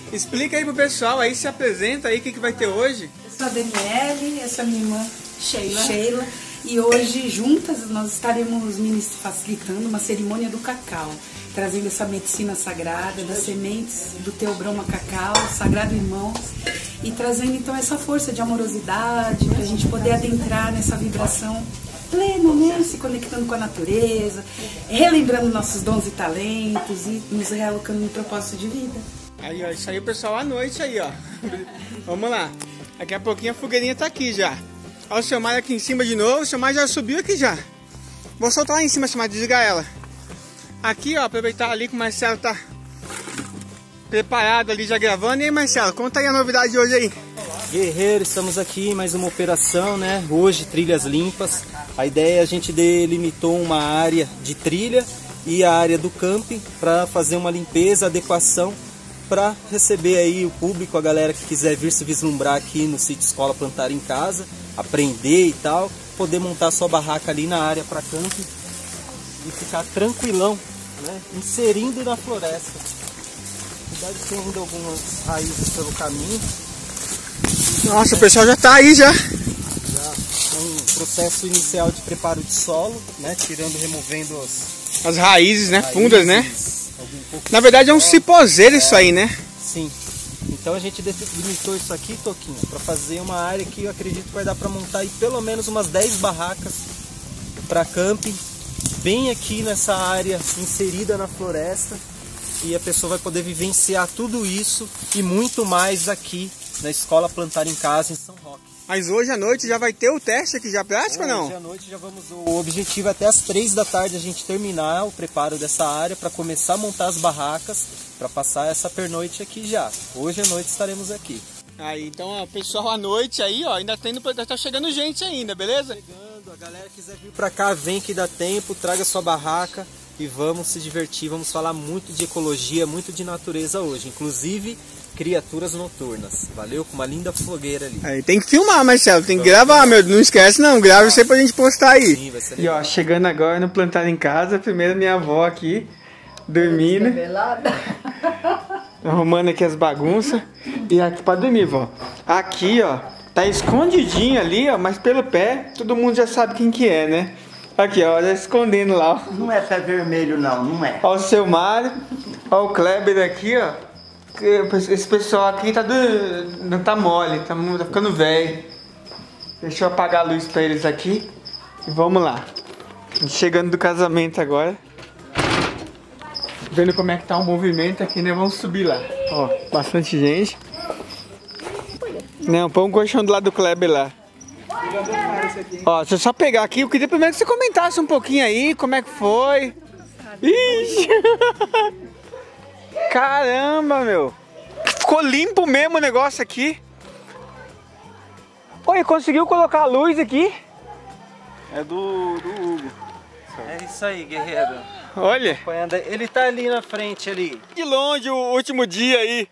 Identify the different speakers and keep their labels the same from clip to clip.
Speaker 1: Explica aí pro pessoal aí, se apresenta aí, o que vai ter hoje.
Speaker 2: Eu sou a Daniele, essa é minha irmã Sheila. E hoje, juntas, nós estaremos facilitando uma cerimônia do cacau, trazendo essa medicina sagrada, das sementes do Teobroma Cacau, Sagrado Irmãos, e trazendo então essa força de amorosidade, para a gente poder adentrar nessa vibração plena, né? Se conectando com a natureza, relembrando nossos dons e talentos e nos realocando no propósito de vida.
Speaker 1: Aí, ó, isso aí o pessoal à noite aí, ó. Vamos lá. Daqui a pouquinho a fogueirinha tá aqui já. Olha o seu Mário aqui em cima de novo. O seu Mário já subiu aqui já. Vou soltar lá em cima, seu Mário, desligar ela. Aqui, ó, aproveitar ali que o Marcelo tá preparado ali já gravando. E aí, Marcelo, conta aí a novidade de hoje aí.
Speaker 3: Guerreiro, estamos aqui em mais uma operação, né? Hoje, trilhas limpas. A ideia é a gente delimitou uma área de trilha e a área do camping para fazer uma limpeza, adequação, para receber aí o público, a galera que quiser vir se vislumbrar aqui no sítio Escola Plantar em Casa, aprender e tal, poder montar sua barraca ali na área para camping e ficar tranquilão, né? Inserindo na floresta. Cuidado que tem ainda algumas raízes pelo caminho.
Speaker 1: Nossa, o pessoal já tá aí já.
Speaker 3: Já um processo inicial de preparo de solo, né? Tirando, removendo
Speaker 1: as raízes, né? Fundas, né? Na
Speaker 3: Na
Speaker 1: verdade é um cipozeiro isso aí, né?
Speaker 3: Sim. Então a gente delimitou isso aqui, Toquinho, para fazer uma área que eu acredito que vai dar para montar aí pelo menos umas 10 barracas para camping, bem aqui nessa área inserida na floresta, e a pessoa vai poder vivenciar tudo isso e muito mais aqui na Escola Plantar em Casa em São Roque.
Speaker 1: Mas hoje à noite já vai ter o teste aqui já prático ou não?
Speaker 3: Hoje à noite já vamos. O objetivo é até às 3 da tarde a gente terminar o preparo dessa área para começar a montar as barracas para passar essa pernoite aqui já. Hoje à noite estaremos aqui.
Speaker 1: Aí, então, ó, pessoal, à noite aí, ó, ainda tá chegando gente ainda, beleza?
Speaker 3: Chegando, a galera quiser vir para cá, vem que dá tempo, traga sua barraca e vamos se divertir. Vamos falar muito de ecologia, muito de natureza hoje, inclusive criaturas noturnas. Valeu? Com uma linda fogueira ali.
Speaker 1: Aí tem que filmar, Marcelo, tem que gravar, meu. Não esquece não, grava isso aí pra gente postar aí.
Speaker 3: Sim, vai ser
Speaker 1: e ó, chegando agora no Plantar em Casa, primeiro minha avó aqui, dormindo. Arrumando aqui as bagunças. E aqui pra dormir, vó. Aqui, ó, tá escondidinho ali, ó, mas pelo pé, todo mundo já sabe quem que é, né? Aqui, ó, já escondendo lá, ó.
Speaker 4: Não é pé vermelho não, não é.
Speaker 1: Ó o seu Mário, ó o Kleber aqui, ó. Esse pessoal aqui não tá mole, tá ficando velho. Deixa eu apagar a luz pra eles aqui. E vamos lá. Chegando do casamento agora. Vendo como é que tá o movimento aqui, né? Vamos subir lá. Ó, bastante gente. Não, põe um colchão do lado do Kleber lá. Ó, deixa eu só pegar aqui. Eu queria primeiro que você comentasse um pouquinho aí, como é que foi. Ixi! Caramba, meu! Ficou limpo mesmo o negócio aqui. Oi, conseguiu colocar a luz aqui?
Speaker 3: É do Hugo. É isso aí, guerreiro.
Speaker 1: Olha!
Speaker 3: Ele tá ali na frente ali.
Speaker 1: De longe o último dia aí.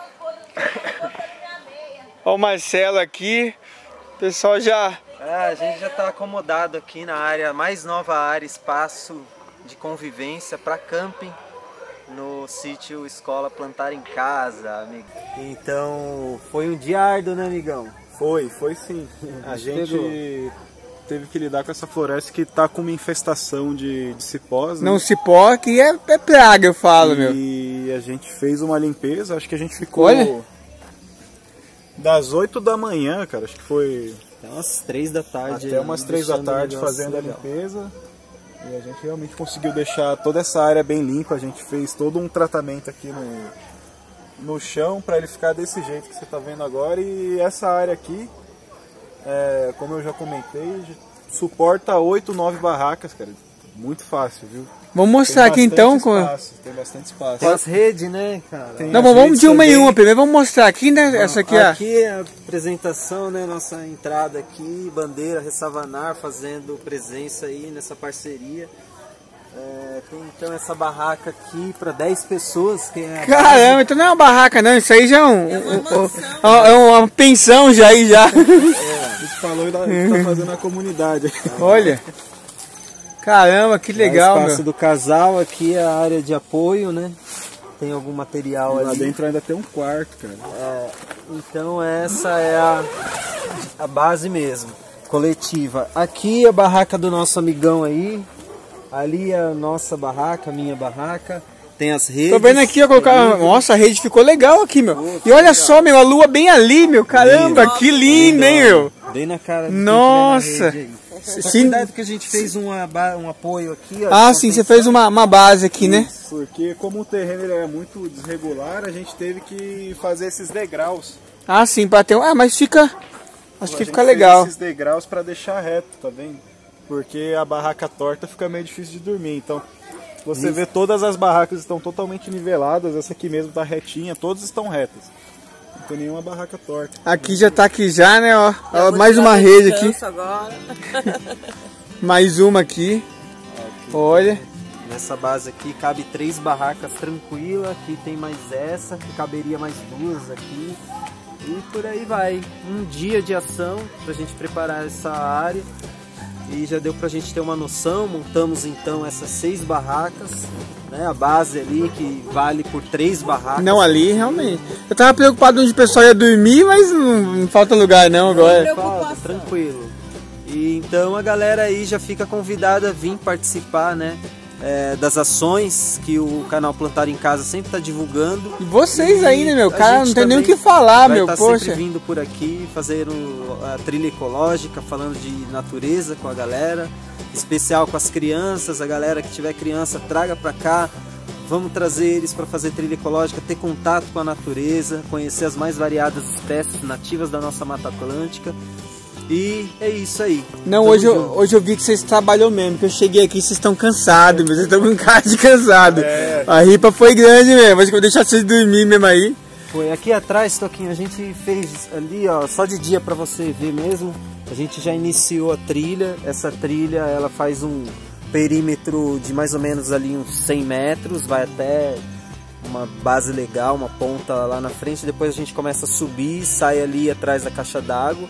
Speaker 1: Ó o Marcelo aqui. O pessoal já...
Speaker 3: A gente já tá acomodado aqui na área, mais nova área, espaço de convivência para camping. No sítio Escola Plantar em Casa, amigo. Então, foi um dia árduo, né, amigão?
Speaker 5: Foi sim. A gente teve que lidar com essa floresta que tá com uma infestação de cipós, né?
Speaker 1: Não, cipó que é praga, eu falo, meu.
Speaker 5: E a gente fez uma limpeza, acho que a gente ficou...
Speaker 1: Olha.
Speaker 5: Das 8 da manhã, cara, acho que foi...
Speaker 3: Até umas 3 da tarde.
Speaker 5: Até umas 3 da tarde fazendo a limpeza. E a gente realmente conseguiu deixar toda essa área bem limpa. A gente fez todo um tratamento aqui no chão para ele ficar desse jeito que você está vendo agora. E essa área aqui, como eu já comentei, suporta 8, 9 barracas, cara. Muito fácil, viu?
Speaker 1: Vamos mostrar aqui então.
Speaker 5: Tem bastante espaço.
Speaker 3: Tem as redes, né, cara?
Speaker 1: Não, vamos de uma em uma. Primeiro vamos mostrar aqui, né? Essa aqui, ó.
Speaker 3: Aqui é a apresentação, né? Nossa entrada aqui, bandeira Ressavanar fazendo presença aí nessa parceria. Tem então essa barraca aqui para 10 pessoas. Que é
Speaker 1: Caramba, então não é uma barraca não, isso aí já é uma pensão já aí já.
Speaker 5: A gente falou e tá fazendo a comunidade.
Speaker 1: Olha. Caramba, que legal,
Speaker 3: o espaço do casal aqui, a área de apoio, né? tem algum material
Speaker 5: Lá
Speaker 3: ali.
Speaker 5: dentro ainda tem um quarto, cara.
Speaker 3: Então essa é a base mesmo, coletiva. Aqui a barraca do nosso amigão aí. Ali a nossa barraca, a minha barraca. Tem as redes.
Speaker 1: Tô vendo aqui, ó, colocar. Nossa, a rede ficou legal aqui, meu. E olha só, meu, a lua bem ali, meu. Caramba, que lindo, hein, meu.
Speaker 3: Bem na cara do
Speaker 1: Nossa.
Speaker 3: Cuidado que a gente fez um apoio aqui. Ó,
Speaker 1: Ah, sim, você fez uma base aqui, né?
Speaker 5: Porque como o terreno ele é muito desregular, a gente teve que fazer esses degraus.
Speaker 1: Ah, sim, pra ter um... Ah, mas fica... Acho que
Speaker 5: A
Speaker 1: fica
Speaker 5: gente
Speaker 1: legal.
Speaker 5: fez esses degraus para deixar reto, tá vendo? Porque a barraca torta fica meio difícil de dormir. Então, você vê todas as barracas estão totalmente niveladas. Essa aqui mesmo tá retinha, todas estão retas. Não tem nenhuma barraca torta.
Speaker 1: Aqui já tá aqui já, né, ó. Ó, mais uma rede aqui.
Speaker 6: Agora.
Speaker 1: Mais uma aqui. Olha.
Speaker 3: Nessa base aqui cabe 3 barracas tranquila. Aqui tem mais essa, que caberia mais 2 aqui. E por aí vai. Um dia de ação pra gente preparar essa área. E já deu pra gente ter uma noção. Montamos então essas 6 barracas, né? A base ali que vale por 3 barracas.
Speaker 1: Não, ali realmente. Eu tava preocupado onde o pessoal ia dormir, mas não falta lugar não agora.
Speaker 3: Falta, tranquilo. E então a galera aí já fica convidada a vir participar, né? Das ações que o canal Plantar em Casa sempre está divulgando.
Speaker 1: E vocês ainda, meu,
Speaker 3: A
Speaker 1: cara,
Speaker 3: gente
Speaker 1: não tem nem o
Speaker 3: também
Speaker 1: que falar,
Speaker 3: vai
Speaker 1: meu,
Speaker 3: tá
Speaker 1: poxa.
Speaker 3: sempre vindo por aqui, fazendo a trilha ecológica, falando de natureza com a galera, especial com as crianças. A galera que tiver criança, traga pra cá. Vamos trazer eles para fazer trilha ecológica, ter contato com a natureza, conhecer as mais variadas espécies nativas da nossa Mata Atlântica. E é isso aí.
Speaker 1: Não,
Speaker 3: Tamo
Speaker 1: hoje
Speaker 3: junto.
Speaker 1: hoje eu vi que vocês trabalham mesmo, que eu cheguei aqui, vocês estão cansados, vocês estão com cara de cansado. A ripa foi grande mesmo, acho que vou deixar vocês dormir mesmo aí.
Speaker 3: Foi aqui atrás, Toquinho, a gente fez ali, ó, só de dia para você ver mesmo. A gente já iniciou a trilha. Essa trilha, ela faz um perímetro de mais ou menos ali uns 100 metros, vai até uma base legal, uma ponta lá na frente. Depois a gente começa a subir, sai ali atrás da caixa d'água.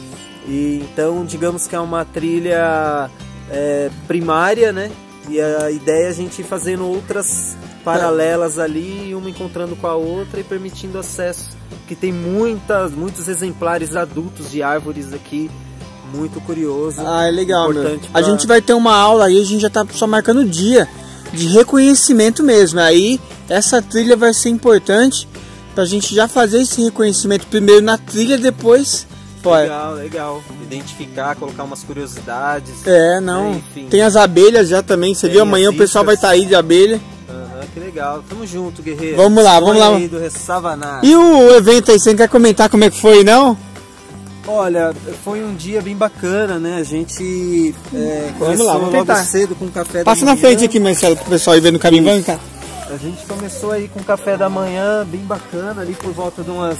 Speaker 3: E então, digamos que é uma trilha primária, né? E a ideia é a gente ir fazendo outras paralelas ali, uma encontrando com a outra e permitindo acesso, que tem muitos exemplares adultos de árvores aqui, muito curioso.
Speaker 1: Ah, é legal, meu.
Speaker 3: Importante
Speaker 1: A gente vai ter uma aula aí, a gente já tá só marcando o dia de reconhecimento mesmo. Aí essa trilha vai ser importante pra gente já fazer esse reconhecimento primeiro na trilha, depois fora.
Speaker 3: Legal. Identificar, colocar umas curiosidades.
Speaker 1: Não.
Speaker 3: Enfim.
Speaker 1: Tem as abelhas já também, você
Speaker 3: Tem
Speaker 1: viu? Amanhã
Speaker 3: as
Speaker 1: o pessoal vai
Speaker 3: iscas.
Speaker 1: estar aí de abelha.
Speaker 3: Que legal. Tamo junto, guerreiro.
Speaker 1: Vamos lá, vamos lá.
Speaker 3: Aí do Ressavaná.
Speaker 1: E o evento aí, você não quer comentar como é que foi, não?
Speaker 3: Olha, foi um dia bem bacana, né? A gente começou
Speaker 1: lá, vamos
Speaker 3: logo
Speaker 1: tentar.
Speaker 3: cedo com café
Speaker 1: Passa
Speaker 3: da
Speaker 1: na
Speaker 3: manhã.
Speaker 1: frente aqui, Marcelo, pro pessoal ir ver no caminho. Vamos cá.
Speaker 3: A gente começou aí com café da manhã, bem bacana, ali por volta de umas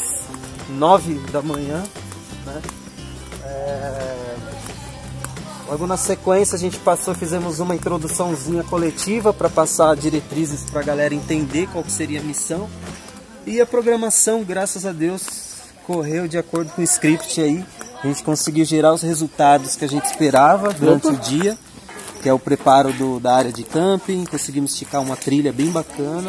Speaker 3: 9 da manhã, né? Logo na sequência a gente fizemos uma introduçãozinha coletiva para passar diretrizes para a galera entender qual que seria a missão. E a programação, graças a Deus, correu de acordo com o script aí. A gente conseguiu gerar os resultados que a gente esperava durante o dia, que é o preparo da área de camping. Conseguimos esticar uma trilha bem bacana.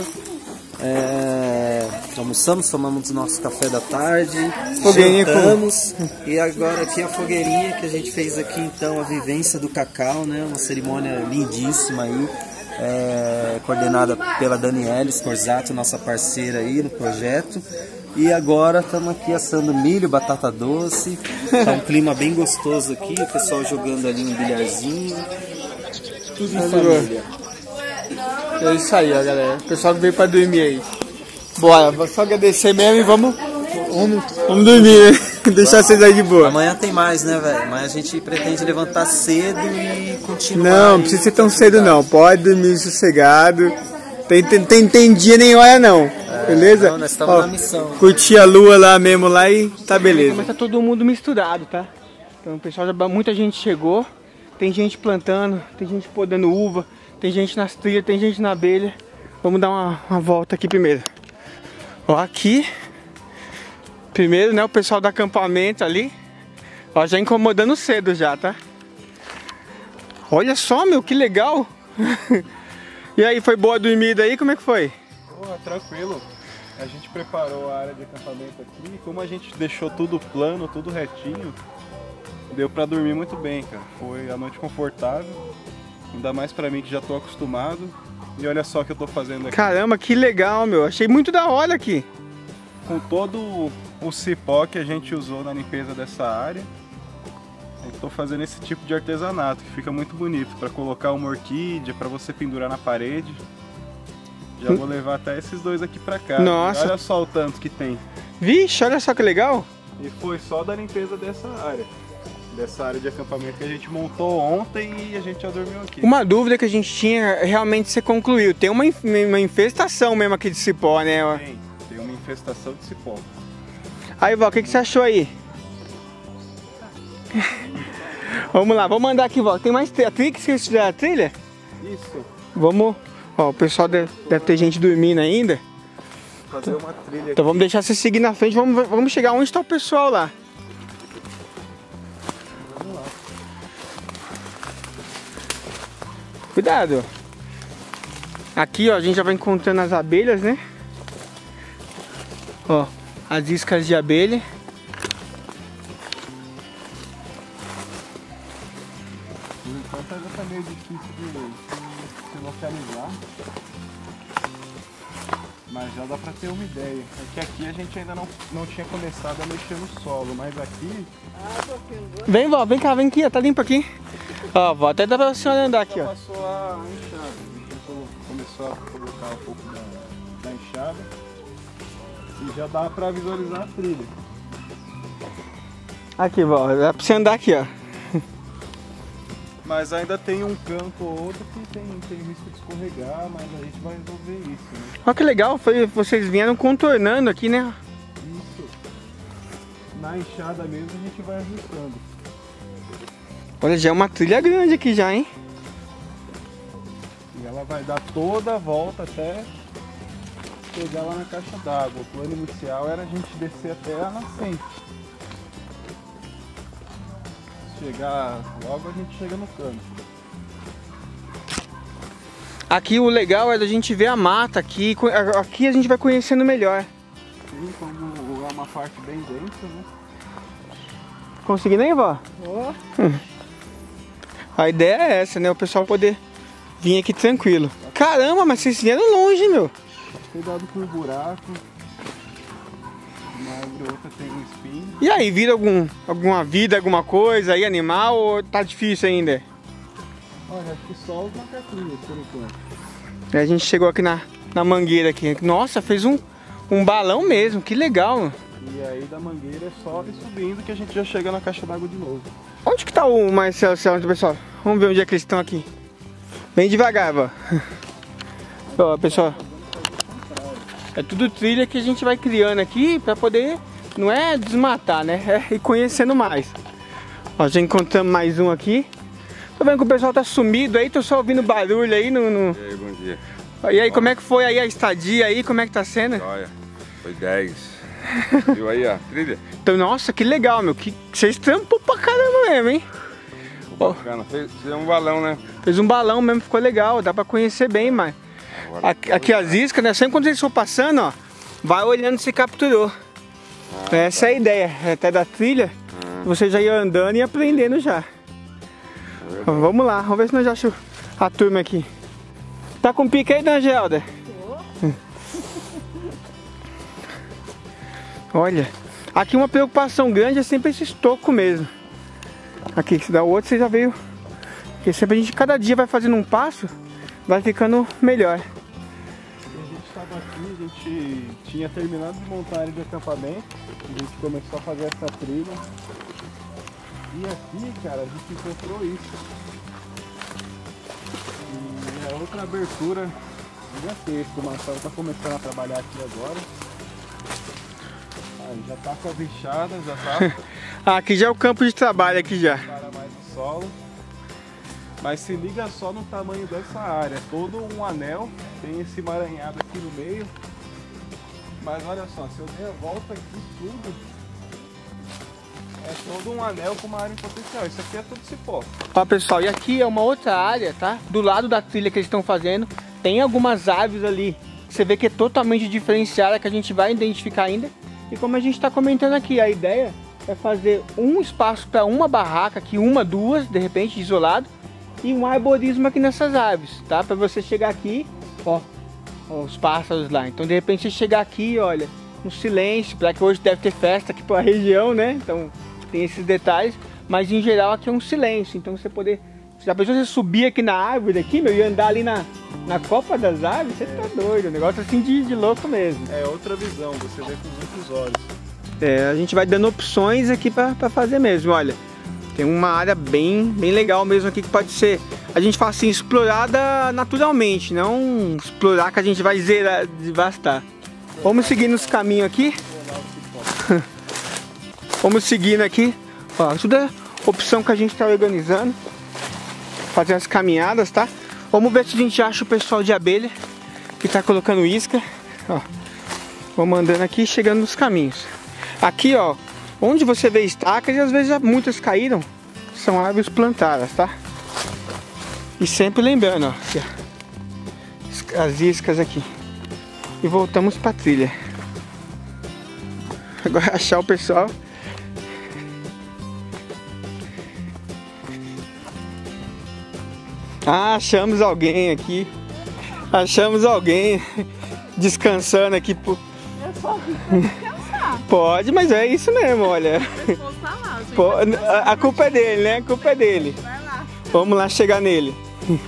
Speaker 3: Almoçamos, tomamos nosso café da tarde, jantamos, e agora aqui a fogueirinha que a gente fez aqui, então a vivência do cacau, né? Uma cerimônia lindíssima aí, coordenada pela Daniela Scorzato, nossa parceira aí no projeto. E agora estamos aqui assando milho, batata doce, tá um clima bem gostoso aqui, o pessoal jogando ali um bilharzinho, tudo em família.
Speaker 1: É isso aí, ó, galera. O pessoal que veio pra dormir aí. Bora, vou só agradecer mesmo e vamos dormir, né? Deixar vocês aí de boa.
Speaker 3: Amanhã tem mais, né, velho? Amanhã a gente pretende levantar cedo e continuar.
Speaker 1: Não precisa ser tão cedo não, pode dormir sossegado. Tem dia nem hora não, beleza?
Speaker 3: Não, nós estamos na missão.
Speaker 1: Curtir a lua lá mesmo lá e tá beleza. Mas tá todo mundo misturado, tá? Então o pessoal, muita gente chegou, tem gente plantando, tem gente podando uva, tem gente nas trilhas, tem gente na abelha. Vamos dar uma volta aqui primeiro. Ó, aqui, primeiro, né, o pessoal do acampamento ali, ó, já incomodando cedo já, tá? Olha só, meu, que legal! E aí, foi boa a dormida aí? Como é que foi?
Speaker 5: Tranquilo. A gente preparou a área de acampamento aqui. Como a gente deixou tudo plano, tudo retinho, deu pra dormir muito bem, cara. Foi a noite confortável. Ainda mais pra mim que já tô acostumado. E olha só o que eu tô fazendo aqui.
Speaker 1: Caramba, que legal, meu. Achei muito da hora aqui.
Speaker 5: Com todo o cipó que a gente usou na limpeza dessa área, eu tô fazendo esse tipo de artesanato que fica muito bonito para colocar uma orquídea, para você pendurar na parede. Já vou levar até esses dois aqui para casa.
Speaker 1: Nossa.
Speaker 5: Olha só o tanto que tem.
Speaker 1: Vixe, olha só que legal.
Speaker 5: E foi só da limpeza dessa área de acampamento que a gente montou ontem e a gente já dormiu aqui.
Speaker 1: Uma dúvida que a gente tinha, realmente você concluiu. Tem uma infestação mesmo aqui de cipó, né?
Speaker 5: Tem uma infestação de cipó.
Speaker 1: Aí, Vó, o que você achou aí? Vamos lá, vamos andar aqui, Vó. Tem mais trilha? Que vocês fizeram a trilha?
Speaker 5: Isso.
Speaker 1: Vamos. Ó, o pessoal deve ter gente dormindo ainda.
Speaker 5: Fazer uma trilha
Speaker 1: então vamos deixar você seguir na frente. Vamos chegar onde está o pessoal lá.
Speaker 5: Vamos lá.
Speaker 1: Cuidado. Aqui, ó, a gente já vai encontrando as abelhas, né? Ó, as iscas de abelha.
Speaker 5: Por enquanto ainda tá meio difícil de se localizar, mas já dá pra ter uma ideia. É que aqui a gente ainda não tinha começado a mexer no solo, mas aqui...
Speaker 1: Vem, Vó, vem cá, vem aqui, ó, tá limpo aqui. Ó, Vó, até dá pra senhora andar aqui, ó.
Speaker 5: Passou a enxada, a gente começou a colocar um pouco da enxada e já dá pra visualizar a trilha.
Speaker 1: Aqui, Vó, dá pra você andar aqui, ó.
Speaker 5: Mas ainda tem um canto ou outro que tem risco de escorregar, mas a gente vai resolver isso, né?
Speaker 1: Olha que legal, vocês vieram contornando aqui, né?
Speaker 5: Isso. Na enxada mesmo a gente vai ajustando.
Speaker 1: Olha, já é uma trilha grande aqui já, hein?
Speaker 5: E ela vai dar toda a volta até chegar lá na caixa d'água. O plano inicial era a gente descer até a nascente. Chegar logo, a gente chega no canto.
Speaker 1: Aqui o legal é da gente ver a mata aqui. Aqui a gente vai conhecendo melhor.
Speaker 5: Sim, como é uma parte bem densa, né?
Speaker 1: Consegui nem, Vó?
Speaker 2: Oh.
Speaker 1: A ideia é essa, né? O pessoal poder vir aqui tranquilo. Caramba, mas vocês vieram longe, meu.
Speaker 5: Cuidado com o buraco. Uma árvore ou outra tem um espinho.
Speaker 1: E aí, vira alguma vida, alguma coisa aí, animal, ou tá difícil ainda?
Speaker 5: Olha, acho que só os macaquinhos, por enquanto.
Speaker 1: E a gente chegou aqui na mangueira aqui. Nossa, fez um balão mesmo, que legal, mano.
Speaker 5: E aí da mangueira é só ir subindo que a gente já chega na caixa d'água de novo.
Speaker 1: Onde que tá o Marcelo, pessoal? Vamos ver onde é que eles estão aqui. Bem devagar, Vó. Ó, pessoal. É tudo trilha que a gente vai criando aqui pra poder, não é desmatar, né? É ir conhecendo mais. Ó, já encontramos mais um aqui. Tô vendo que o pessoal tá sumido aí, tô só ouvindo barulho aí no...
Speaker 6: E aí, bom dia.
Speaker 1: E aí, como é que foi aí a estadia aí? Como é que tá sendo?
Speaker 6: Olha, foi 10. Viu aí a trilha?
Speaker 1: Então, nossa, que legal, meu. Que vocês trampou pra caramba mesmo, hein? Ó,
Speaker 6: Bacana, fez um balão, né?
Speaker 1: fez um balão mesmo, ficou legal. Dá pra conhecer bem, mas... Aqui as iscas, né? Sempre quando eles for passando, ó, vai olhando se capturou. Essa é a ideia, até da trilha. Você já ia andando e aprendendo já. Vamos lá, vamos ver se nós já achamos a turma aqui. Tá com pique aí, Dona Gelda? Olha, aqui uma preocupação grande é sempre esse estoco mesmo. Aqui, se dá o outro, você já veio. Porque sempre a gente, cada dia vai fazendo um passo, vai ficando melhor.
Speaker 5: A gente estava aqui, a gente tinha terminado de montar a área de acampamento, a gente começou a fazer essa trilha. E aqui, cara, a gente encontrou isso. E é outra abertura gigantesca. O Marcelo está começando a trabalhar aqui agora. Aí já tá com a bichada, já tá.
Speaker 1: Aqui já é o campo de trabalho aqui já.
Speaker 5: Para mais o solo. Mas se liga só no tamanho dessa área. Todo um anel, tem esse emaranhado aqui no meio. Mas olha só, se eu der a volta aqui tudo, é todo um anel com uma área em potencial. Isso aqui é tudo cipó.
Speaker 1: Ó, pessoal, e aqui é uma outra área, tá? Do lado da trilha que eles estão fazendo, tem algumas árvores ali, você vê que é totalmente diferenciada, que a gente vai identificar ainda. E como a gente está comentando aqui, a ideia é fazer um espaço para uma barraca aqui, uma, duas, de repente, isolado, e um arborismo aqui nessas árvores, tá? Para você chegar aqui, ó, os pássaros lá. Então, de repente, você chegar aqui, olha, um silêncio, para que hoje deve ter festa aqui para a região, né? Então, tem esses detalhes, mas em geral aqui é um silêncio. Então, você poder, se a pessoa subir aqui na árvore aqui, meu, e andar ali na copa das árvores, você tá doido, um negócio assim de louco mesmo.
Speaker 5: É outra visão, você vê com muitos olhos.
Speaker 1: É, a gente vai dando opções aqui para fazer mesmo, olha. Tem uma área bem legal mesmo aqui que pode ser, a gente fala assim, explorada naturalmente, não explorar que a gente vai zerar, devastar. Vamos seguir nos caminhos aqui. Vamos seguindo aqui. Ó, tudo é opção que a gente está organizando. Fazer as caminhadas, tá? Vamos ver se a gente acha o pessoal de abelha que tá colocando isca. Ó, vamos andando aqui, chegando nos caminhos. Aqui, ó, onde você vê estacas, e às vezes já muitas caíram, são árvores plantadas, tá? E sempre lembrando, ó, aqui, ó, as iscas aqui. E voltamos pra trilha. Agora achar o pessoal. Ah, achamos alguém aqui. Achamos alguém descansando aqui.
Speaker 7: Eu só vim pra descansar.
Speaker 1: Pode, mas é isso mesmo, olha. A culpa é dele, né? A culpa é dele.
Speaker 7: Vai lá.
Speaker 1: Vamos lá chegar nele.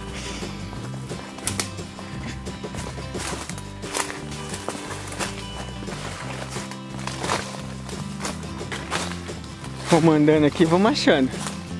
Speaker 1: Vamos andando aqui, vamos achando.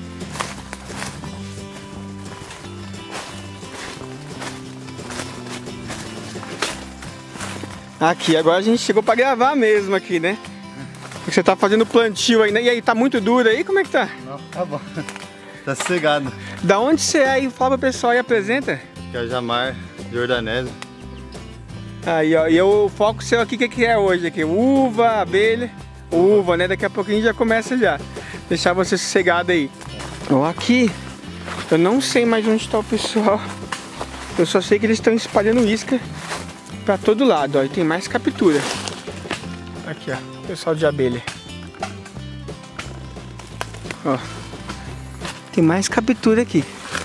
Speaker 1: Aqui, agora a gente chegou pra gravar mesmo aqui, né? Você tá fazendo plantio aí, né? E aí, tá muito duro aí? Como é que tá?
Speaker 8: Não, tá bom. Tá sossegado.
Speaker 1: Da onde você é aí? Fala pro pessoal e apresenta.
Speaker 8: Cajamar, Jordanese.
Speaker 1: Aí, ó, e o foco seu aqui, o que é hoje aqui? Uva, abelha, uva, né? Daqui a pouquinho já começa já. Deixar você sossegado aí. Ó, aqui, eu não sei mais onde tá o pessoal. Eu só sei que eles estão espalhando isca pra todo lado, ó. E tem mais captura. Aqui, ó, pessoal de abelha. Ó, tem mais captura aqui.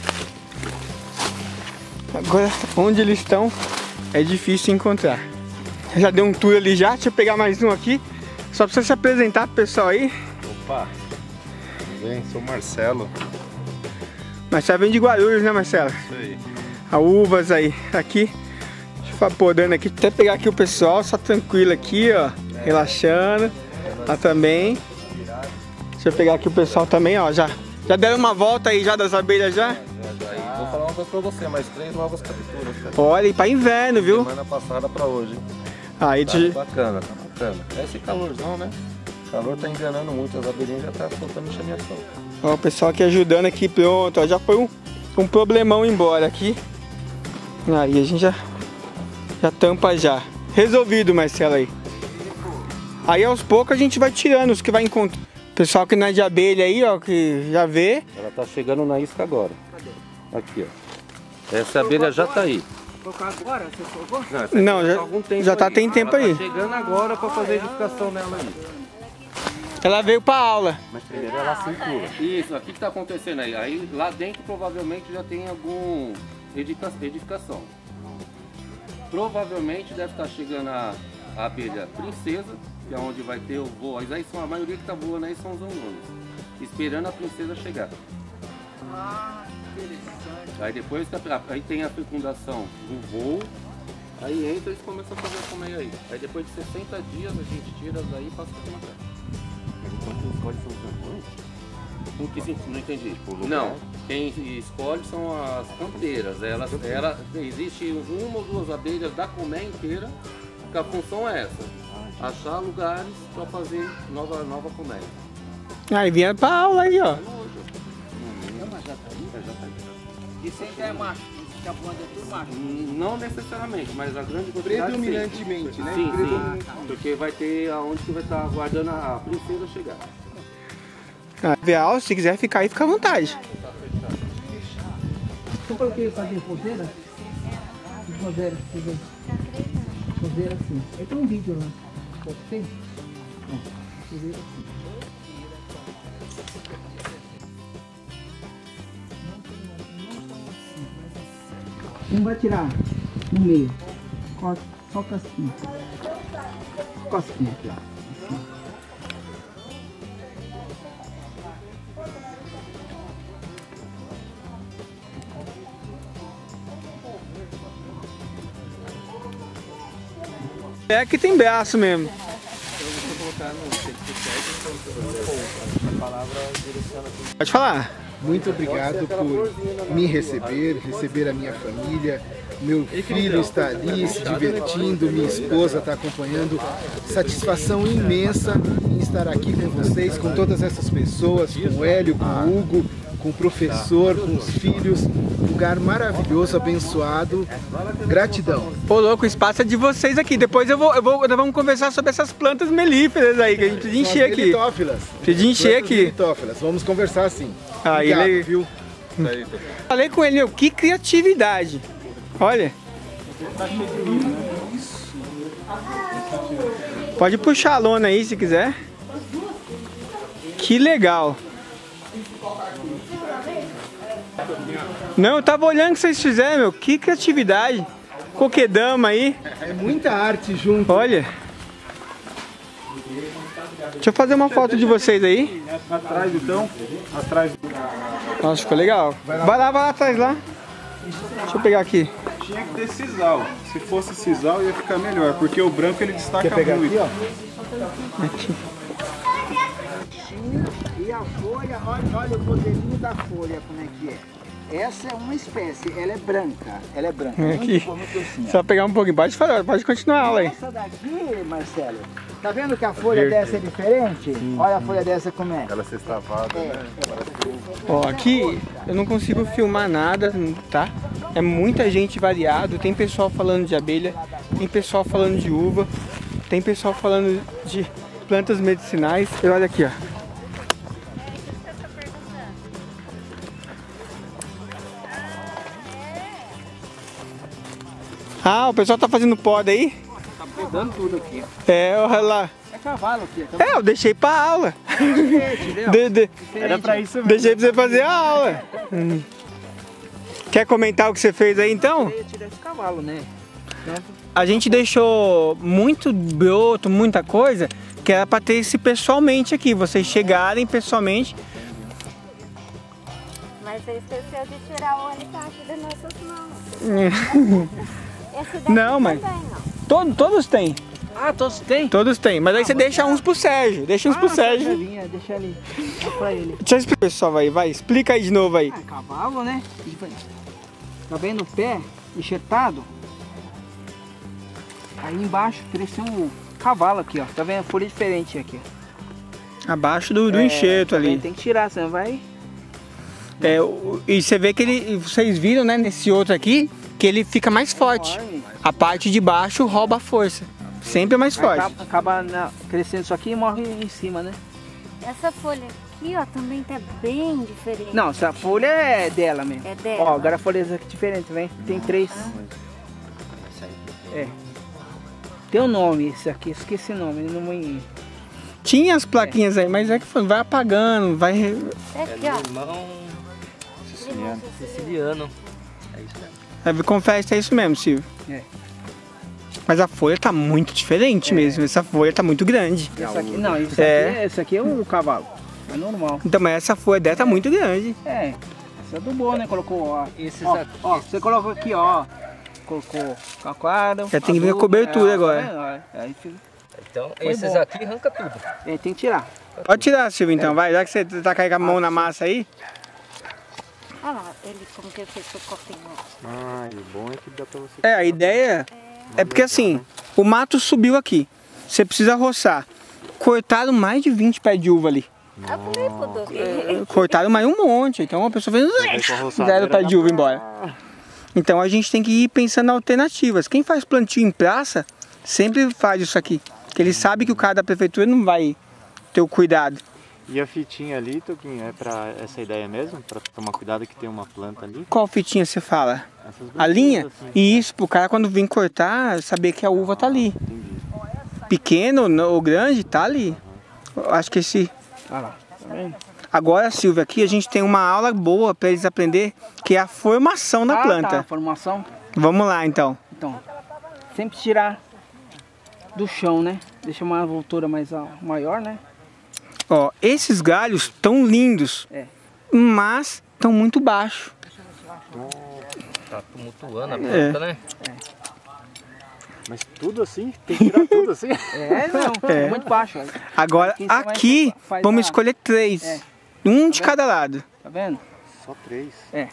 Speaker 1: Agora, onde eles estão, é difícil encontrar. Já deu um tour ali já, deixa eu pegar mais um aqui. Só pra você se apresentar pro pessoal aí.
Speaker 8: Opa, tudo bem? Sou o Marcelo.
Speaker 1: Marcelo vem de Guarulhos, né, Marcelo?
Speaker 8: Isso aí.
Speaker 1: A uvas aí, aqui. Deixa eu ficar podando aqui, até pegar aqui o pessoal, só tranquilo aqui, ó. Relaxando. Lá também. Deixa eu pegar aqui o pessoal também, ó. Já deram uma volta aí já das abelhas já?
Speaker 9: Vou falar uma coisa pra você, mais 3 novas capturas, cara.
Speaker 1: Olha, e pra inverno, viu?
Speaker 9: Semana passada pra hoje.
Speaker 1: Aí
Speaker 9: Tá bacana, tá bacana. É esse calorzão, né? O calor tá enganando muito, as abelhinhas já tá soltando chameação.
Speaker 1: Ó, o pessoal aqui ajudando aqui, pronto, ó, já foi um problemão embora aqui. Aí a gente já tampa já. Resolvido, Marcelo aí. Aí aos poucos a gente vai tirando os que vai encontrar. Pessoal que não é de abelha aí, ó, que já vê.
Speaker 9: Ela tá chegando na isca agora. Aqui, ó. Essa abelha já tá aí.
Speaker 2: Colocar agora? Você colocou?
Speaker 1: Não, já tá, tem tempo aí.
Speaker 9: Tá chegando agora pra fazer a edificação nela aí.
Speaker 1: Ela veio pra aula.
Speaker 9: Mas primeiro ela cintura. Isso, aqui que tá acontecendo aí. Aí lá dentro provavelmente já tem algum edificação. Provavelmente deve estar chegando a abelha princesa, que é onde vai ter o voo. Aí são a maioria que tá voando aí são os alunos, esperando a princesa chegar. Aí depois aí tem a fecundação do voo. Aí entra e eles começam a fazer a colmeia aí. Aí depois de 60 dias a gente tira daí e passa para matar. Mas enquanto escolhe são os campeões? Não entendi. Não, quem escolhe são as campeiras. Existe uma ou duas abelhas da colmeia inteira, que a função é essa. Achar lugares para fazer nova colmeia.
Speaker 1: Aí vieram pra aula aí, ó.
Speaker 2: E sempre é macho, que a banda é tudo macho.
Speaker 9: Não necessariamente, mas a grande quantidade
Speaker 5: Predominantemente, né?
Speaker 9: Sim, sim. Porque vai ter aonde que vai estar aguardando a princesa chegar.
Speaker 1: Ver a aula, se quiser ficar aí, fica à vontade.
Speaker 2: Eu coloquei fazer ponteira? Ponteira, fazer assim. Eu tenho um vídeo lá. Pode ser? Fazer assim. Não vai tirar no meio. Corta só casquinha. Casquinha aqui, ó. Assim.
Speaker 1: É que tem braço mesmo. Pode falar.
Speaker 10: Muito obrigado por me receber a minha família. Meu filho está ali se divertindo, minha esposa está acompanhando. Satisfação imensa em estar aqui com vocês, com todas essas pessoas, com o Hélio, com o Hugo, com o professor, com os filhos. Lugar maravilhoso, abençoado. Gratidão.
Speaker 1: Ô louco, o espaço é de vocês aqui. Depois nós vamos conversar sobre essas plantas melíferas aí, que a gente precisa encher aqui.
Speaker 10: Melitófilas.
Speaker 1: Precisa encher aqui.
Speaker 10: Melitófilas. Vamos conversar sim.
Speaker 1: Aí,
Speaker 10: Obrigado, viu?
Speaker 1: Falei com ele, meu, que criatividade. Olha. Pode puxar a lona aí se quiser. Que legal. Não, eu tava olhando o que vocês fizeram, meu. Que criatividade. Coquedama aí.
Speaker 10: É muita arte junto.
Speaker 1: Olha. Deixa eu fazer uma foto de vocês aí.
Speaker 5: Atrás então. Atrás.
Speaker 1: Nossa, ficou legal. Vai lá atrás lá. Deixa eu pegar aqui.
Speaker 5: Tinha que ter sisal. Se fosse sisal ia ficar melhor, porque o branco ele destaca
Speaker 10: Quer pegar
Speaker 5: muito.
Speaker 10: aqui, ó?
Speaker 1: Aqui.
Speaker 11: E a folha, olha o modelinho da folha, como é que é. Essa é uma espécie, ela é branca,
Speaker 1: Aqui. Só pegar um pouquinho, pode continuar a aula aí.
Speaker 11: Essa daqui, Marcelo, tá vendo que a folha dessa é diferente? Olha a folha dessa como é.
Speaker 8: Ela sextavada, né?
Speaker 1: Ó, aqui eu não consigo filmar nada, tá? É muita gente variado, tem pessoal falando de abelha, tem pessoal falando de uva, tem pessoal falando de plantas medicinais. E olha aqui, ó. Ah, o pessoal tá fazendo poda aí?
Speaker 11: Tá podando tudo aqui.
Speaker 1: É, olha lá.
Speaker 11: É cavalo aqui.
Speaker 1: É, eu deixei pra aula.
Speaker 5: Era pra isso mesmo.
Speaker 1: Deixei pra você fazer a aula. Quer comentar o que você fez aí então?
Speaker 11: Eu tirei esse cavalo, né?
Speaker 1: A gente deixou muito broto, muita coisa, que era pra ter esse pessoalmente aqui. Vocês chegarem pessoalmente.
Speaker 7: Mas você esqueceu de tirar o alicate das nossas mãos. Esse daqui
Speaker 1: Não, mas
Speaker 7: também, ó.
Speaker 1: todos têm.
Speaker 11: Ah, todos têm?
Speaker 1: Todos têm, mas aí você deixa uns pro Sérgio. Deixa uns pro Sérgio.
Speaker 11: Deixa ali, pra ele.
Speaker 1: Deixa eu explicar, pessoal, vai. Explica aí de novo aí.
Speaker 11: Ah, cavalo, né? Tá vendo o pé enxertado? Aí embaixo cresceu um cavalo aqui, ó. Tá vendo a folha diferente aqui?
Speaker 1: Abaixo do enxerto ali.
Speaker 11: Tem que tirar, senão vai...
Speaker 1: É, e você vê que ele, vocês viram, né, nesse outro aqui, que ele fica mais forte. A parte de baixo rouba a força. Sempre é mais forte.
Speaker 11: Acaba crescendo isso aqui e morre em cima, né?
Speaker 7: Essa folha aqui, ó, também tá bem diferente.
Speaker 11: Não, essa folha é dela mesmo.
Speaker 7: É dela.
Speaker 11: Ó, agora a folha é diferente, vem. Tem 3. É. Tem um nome esse aqui, esqueci o nome, não me...
Speaker 1: Tinha as plaquinhas aí, mas é que vai apagando, vai...
Speaker 7: É aqui, ó.
Speaker 9: Limão siciliano. É isso mesmo.
Speaker 1: Confesso que é isso mesmo, Silvio.
Speaker 11: É.
Speaker 1: Mas a folha tá muito diferente mesmo, essa folha tá muito grande.
Speaker 11: Essa aqui, não, esse aqui é um cavalo, é normal.
Speaker 1: Então, mas essa folha dela tá muito grande.
Speaker 11: É, essa é do bom, né? Colocou, ó,
Speaker 9: Esses
Speaker 11: ó,
Speaker 9: aqui.
Speaker 11: ó, você colocou aqui, ó, colocou caquara.
Speaker 1: Já tem que vir a cobertura agora.
Speaker 11: Tá vendo? Aí fica...
Speaker 9: Então,
Speaker 11: Foi
Speaker 9: esses
Speaker 11: bom.
Speaker 9: aqui arranca tudo.
Speaker 11: É, tem que tirar.
Speaker 1: Pode tirar, Silvio, então, vai. Já que você tá carregando a mão na massa aí.
Speaker 7: Olha lá, ele como que fez o cofrinho.
Speaker 8: Ah, e o bom é que dá pra você...
Speaker 1: É, a ideia é porque assim, o mato subiu aqui. Você precisa roçar. Cortaram mais de 20 pés de uva ali.
Speaker 7: Eu falei pro Doug.
Speaker 1: Cortaram mais um monte. Então a pessoa fez... Fizeram o pé de uva embora. Então a gente tem que ir pensando em alternativas. Quem faz plantio em praça, sempre faz isso aqui. Porque ele sabe que o cara da prefeitura não vai ter o cuidado.
Speaker 8: E a fitinha ali, Toquinho, é pra essa ideia mesmo? Pra tomar cuidado que tem uma planta ali?
Speaker 1: Qual fitinha você fala? A linha?
Speaker 8: Assim,
Speaker 1: Isso, pro cara quando vir cortar, saber que a uva tá ali. Pequeno ou grande, tá ali. Eu acho que esse...
Speaker 11: Olha lá, tá vendo?
Speaker 1: Agora, Silvia, aqui a gente tem uma aula boa para eles aprender, que é a formação da planta.
Speaker 11: Tá, a formação.
Speaker 1: Vamos lá, então.
Speaker 11: Então, sempre tirar do chão, né? Deixa uma altura maior, né?
Speaker 1: Ó, esses galhos estão lindos, mas estão muito baixos.
Speaker 9: Tá tumultuando a planta, né?
Speaker 8: Mas tudo assim? Tem que tirar tudo assim?
Speaker 11: É muito baixo.
Speaker 1: Agora, aqui vamos escolher 3. Um de cada lado.
Speaker 11: Tá vendo?
Speaker 8: Só 3.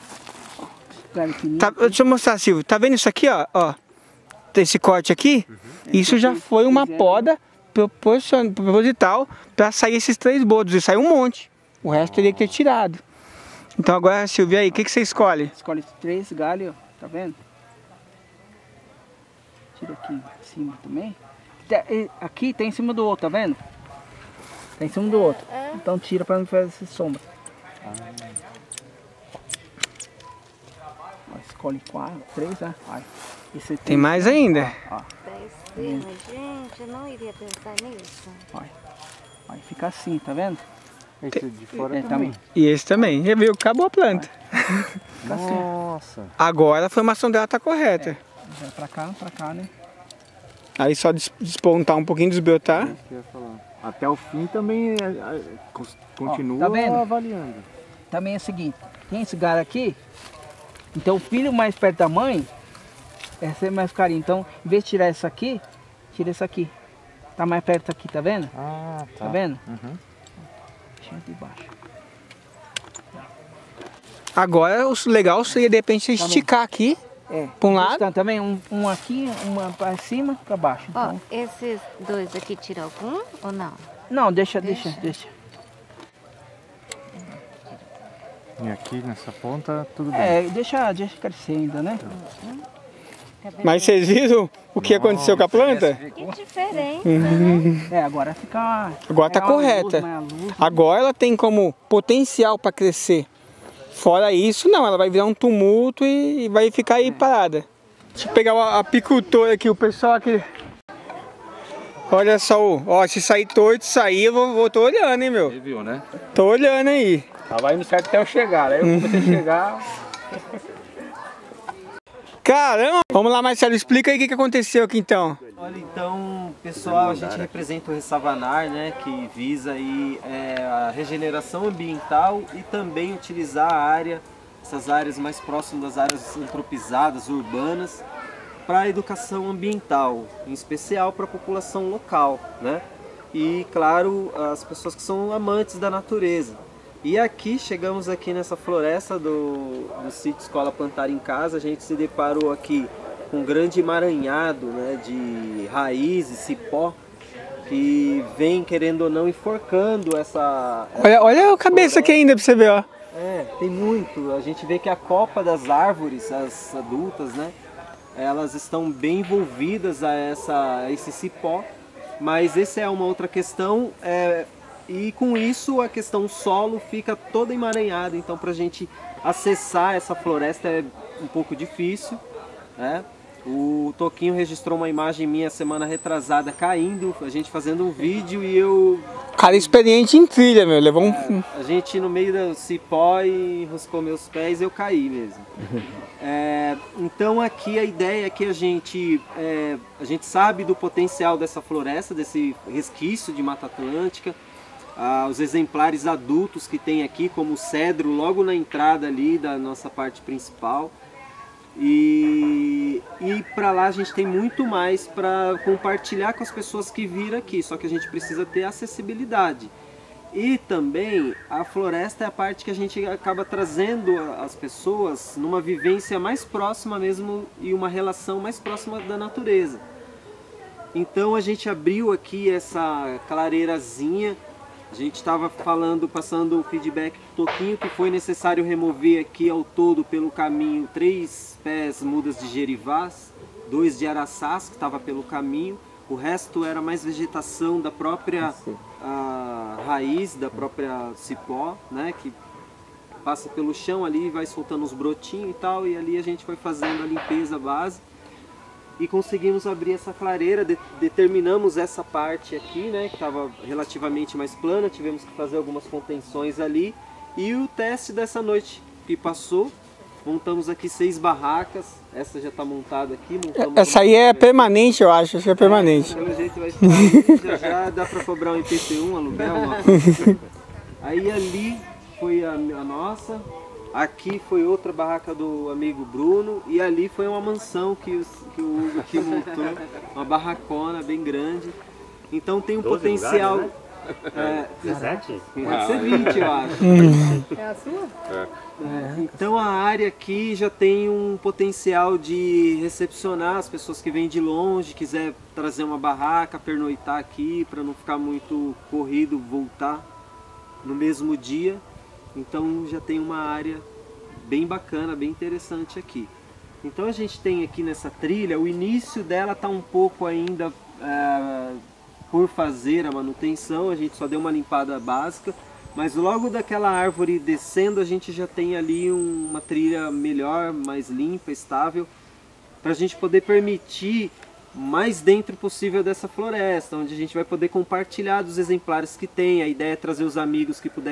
Speaker 1: Tá, deixa eu mostrar, Silvio. Tá vendo isso aqui, ó? Esse corte aqui? Isso já foi uma poda proposital para sair esses 3 bodos. E saiu um monte. O resto teria que ter tirado. Então agora, Silvia, aí, o que você escolhe?
Speaker 11: Escolhe 3 galhos, tá vendo? Tira aqui em cima também. Aqui tá em cima do outro, tá vendo? Tá em cima do outro. Então tira para não fazer essa sombra. Escolhe 4, 3, né?
Speaker 1: Tem mais ainda.
Speaker 7: Gente, eu não iria pensar nisso.
Speaker 11: Vai ficar assim, tá vendo?
Speaker 8: Esse de fora também.
Speaker 1: E esse também. Já viu? Acabou a planta.
Speaker 8: Nossa.
Speaker 1: Agora a formação dela tá correta.
Speaker 11: Vai pra cá, né?
Speaker 1: Aí só despontar um pouquinho, desbrotar.
Speaker 8: Até o fim também continua
Speaker 11: tá vendo?
Speaker 8: avaliando.
Speaker 11: Também é o seguinte, tem esse galho aqui, então o filho mais perto da mãe é ser mais carinho. Então, em vez de tirar essa aqui, tira essa aqui. Tá mais perto aqui, tá vendo?
Speaker 8: Ah, tá.
Speaker 11: Tá vendo?
Speaker 8: Deixa
Speaker 11: de baixo.
Speaker 1: Agora o legal seria de repente você esticar aqui. Para um lado.
Speaker 11: Então, também um aqui, uma para cima, para baixo. Então.
Speaker 7: Ó, esses 2 aqui tira algum ou não?
Speaker 11: Não, deixa.
Speaker 8: E aqui nessa ponta, tudo bem.
Speaker 11: Deixa crescer ainda, né?
Speaker 1: Mas vocês viram o que aconteceu com a planta?
Speaker 7: Que diferença, né?
Speaker 11: Agora fica...
Speaker 1: Agora tá correta. Agora ela tem como potencial para crescer. Fora isso, não, ela vai virar um tumulto e vai ficar aí parada. Deixa eu pegar o apicultor aqui, o pessoal aqui. Olha só, ó, se sair torto, eu tô olhando, hein, meu.
Speaker 9: Você viu, né?
Speaker 1: Tô olhando aí.
Speaker 9: Tava indo certo até eu chegar, aí eu comecei a chegar...
Speaker 1: Caramba! Vamos lá, Marcelo, explica aí o que aconteceu aqui então.
Speaker 3: Olha, então, pessoal, a gente representa o Ressavanar, né, que visa aí a regeneração ambiental e também utilizar a área, essas áreas mais próximas das áreas antropizadas, urbanas, para a educação ambiental, em especial para a população local, né? E, claro, as pessoas que são amantes da natureza. E aqui, chegamos aqui nessa floresta do sítio Escola Plantar em Casa, a gente se deparou aqui com um grande emaranhado, né, de raízes, cipó, que vem, querendo ou não, enforcando essa
Speaker 1: olha a cabeça aqui ainda pra você ver, ó.
Speaker 3: Tem muito. A gente vê que a copa das árvores, as adultas, né, elas estão bem envolvidas a esse cipó, mas essa é uma outra questão. E com isso a questão solo fica toda emaranhada, então para a gente acessar essa floresta é um pouco difícil, né? O Toquinho registrou uma imagem minha semana retrasada caindo, a gente fazendo um vídeo e eu...
Speaker 1: Cara experiente em trilha, meu, levou
Speaker 3: a gente no meio do cipó e enroscou meus pés e eu caí mesmo. Então aqui a ideia é que a gente sabe do potencial dessa floresta, desse resquício de Mata Atlântica. Os exemplares adultos que tem aqui, como o cedro, logo na entrada ali da nossa parte principal. E para lá a gente tem muito mais para compartilhar com as pessoas que viram aqui, só que a gente precisa ter acessibilidade. E também a floresta é a parte que a gente acaba trazendo as pessoas numa vivência mais próxima mesmo e uma relação mais próxima da natureza. Então a gente abriu aqui essa clareirazinha. A gente estava passando o feedback do Toquinho que foi necessário remover aqui ao todo pelo caminho 3 pés mudas de gerivás, 2 de araçás que estava pelo caminho, o resto era mais vegetação da própria raiz da própria cipó, né, que passa pelo chão ali e vai soltando os brotinhos e tal, e ali a gente foi fazendo a limpeza base e conseguimos abrir essa clareira, determinamos essa parte aqui, né, que estava relativamente mais plana, tivemos que fazer algumas contenções ali, e o teste dessa noite que passou, montamos aqui 6 barracas, essa já está montada aqui.
Speaker 1: Essa aí é permanente, eu acho, essa é permanente.
Speaker 3: Pelo jeito vai ficar, já dá para cobrar um IPTU, um aluguel, uma coisa. Aí ali foi a nossa, aqui foi outra barraca do amigo Bruno, e ali foi uma mansão que o Hugo aqui montou, uma barracona bem grande. Então tem um potencial...
Speaker 8: Lugares, né? 17?
Speaker 3: Pode ser 20, eu acho.
Speaker 2: É a sua?
Speaker 3: Então a área aqui já tem um potencial de recepcionar as pessoas que vêm de longe, quiser trazer uma barraca, pernoitar aqui, para não ficar muito corrido, voltar no mesmo dia. Então já tem uma área bem bacana, bem interessante aqui. Então a gente tem aqui nessa trilha, o início dela está um pouco ainda por fazer a manutenção, a gente só deu uma limpada básica, mas logo daquela árvore descendo a gente já tem ali uma trilha melhor, mais limpa, estável, para a gente poder permitir mais dentro possível dessa floresta, onde a gente vai poder compartilhar dos exemplares que tem. A ideia é trazer os amigos que puder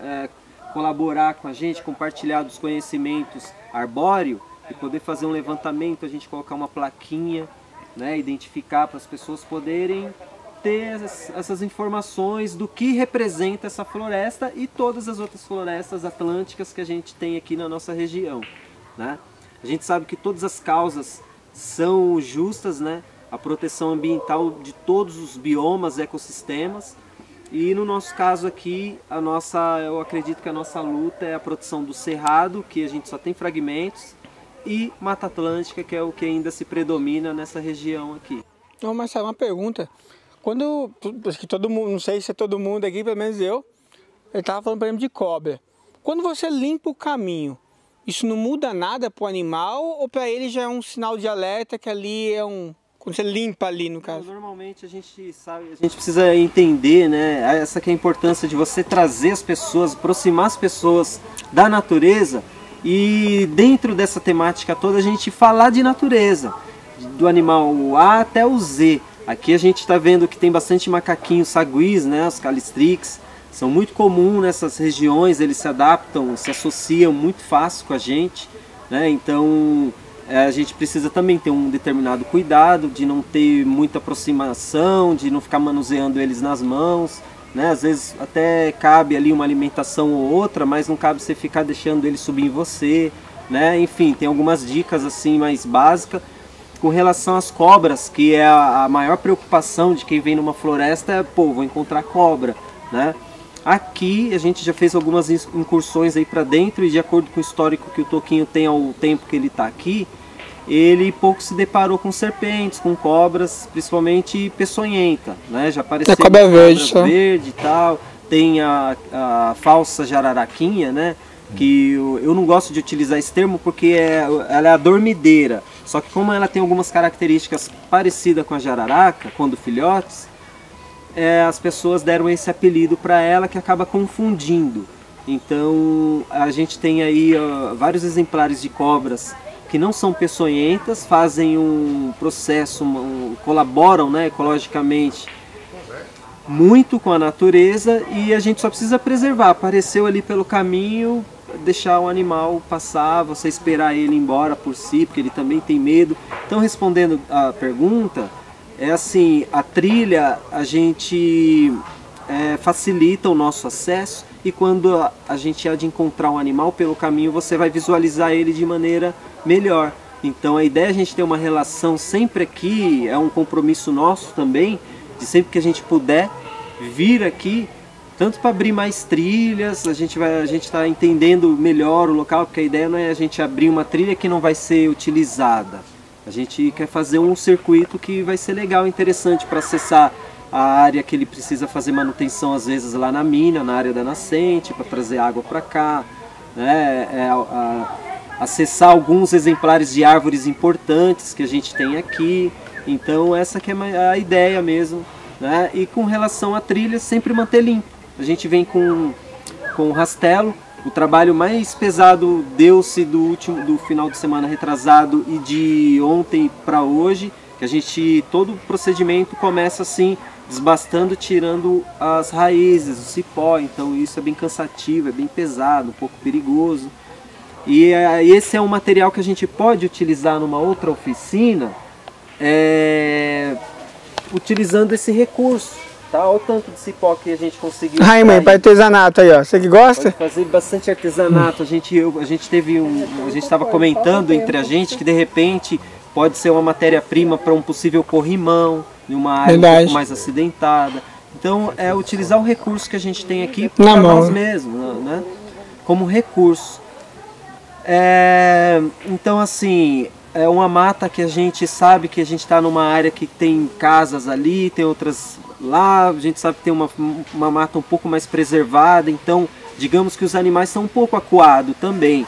Speaker 3: colaborar com a gente, compartilhar dos conhecimentos arbóreo e poder fazer um levantamento, a gente colocar uma plaquinha, né, identificar para as pessoas poderem ter essas informações do que representa essa floresta e todas as outras florestas atlânticas que a gente tem aqui na nossa região, né? A gente sabe que todas as causas são justas, né? A proteção ambiental de todos os biomas, ecossistemas, e no nosso caso aqui, eu acredito que a nossa luta é a proteção do cerrado, que a gente só tem fragmentos, e Mata Atlântica, que é o que ainda se predomina nessa região aqui.
Speaker 1: Não, mas uma pergunta. Quando, acho que todo mundo, não sei se é todo mundo aqui, pelo menos ele estava falando, por exemplo, de cobra. Quando você limpa o caminho, isso não muda nada para o animal ou para ele já é um sinal de alerta que ali é quando você limpa ali, no caso?
Speaker 3: Normalmente a gente sabe, a gente precisa entender, né, essa que é a importância de você trazer as pessoas, aproximar as pessoas da natureza e dentro dessa temática toda a gente falar de natureza, do animal A até o Z. Aqui a gente está vendo que tem bastante macaquinhos saguis, né, os calistrix, são muito comuns nessas regiões, eles se adaptam, se associam muito fácil com a gente, né, então a gente precisa também ter um determinado cuidado de não ter muita aproximação, de não ficar manuseando eles nas mãos, né, às vezes até cabe ali uma alimentação ou outra, mas não cabe você ficar deixando ele subir em você, né, enfim, tem algumas dicas assim mais básicas. Com relação às cobras, que é a maior preocupação de quem vem numa floresta, vou encontrar cobra, né? Aqui a gente já fez algumas incursões aí para dentro e de acordo com o histórico que o Toquinho tem ao tempo que ele está aqui, ele pouco se deparou com serpentes, com cobras, principalmente peçonhenta, né? Já apareceu
Speaker 1: cobra
Speaker 3: verde e tal, tem a falsa jararaquinha, né? Que eu não gosto de utilizar esse termo porque ela é a dormideira. Só que como ela tem algumas características parecidas com a jararaca, quando filhotes, as pessoas deram esse apelido para ela que acaba confundindo. Então a gente tem aí vários exemplares de cobras que não são peçonhentas, fazem um processo, colaboram, né, ecologicamente muito com a natureza e a gente só precisa preservar. Apareceu ali pelo caminho, deixar o animal passar, você esperar ele ir embora por si, porque ele também tem medo. Então, respondendo a pergunta, é assim, a trilha a gente facilita o nosso acesso e quando a gente há de encontrar um animal pelo caminho, você vai visualizar ele de maneira melhor. Então a ideia é a gente ter uma relação sempre aqui, é um compromisso nosso também, de sempre que a gente puder vir aqui, tanto para abrir mais trilhas, a gente está entendendo melhor o local, porque a ideia não é a gente abrir uma trilha que não vai ser utilizada. A gente quer fazer um circuito que vai ser legal, interessante para acessar a área que ele precisa fazer manutenção, às vezes lá na mina, na área da nascente, para trazer água para cá, né? Acessar alguns exemplares de árvores importantes que a gente tem aqui. Então essa que é a ideia mesmo, né? E com relação à trilha, sempre manter limpo. a gente vem com rastelo. O trabalho mais pesado deu-se do final de semana retrasado e de ontem para hoje, que todo o procedimento começa assim, desbastando, tirando as raízes, o cipó, então isso é bem cansativo, é bem pesado, um pouco perigoso. E esse é um material que a gente pode utilizar numa outra oficina, utilizando esse recurso. Tá? Olha o tanto de cipó que a gente conseguiu.
Speaker 1: Ai, mãe, para artesanato aí, ó. Você que gosta?
Speaker 3: Pode fazer bastante artesanato. A gente estava comentando entre a gente que de repente pode ser uma matéria-prima para um possível corrimão, em uma área um pouco mais acidentada. Então é utilizar o recurso que a gente tem aqui para nós mesmos, né? Como recurso. Então assim, é uma mata que a gente sabe que a gente está numa área que tem casas ali, tem outras lá, a gente sabe que tem uma mata um pouco mais preservada, então digamos que os animais são um pouco acuados também.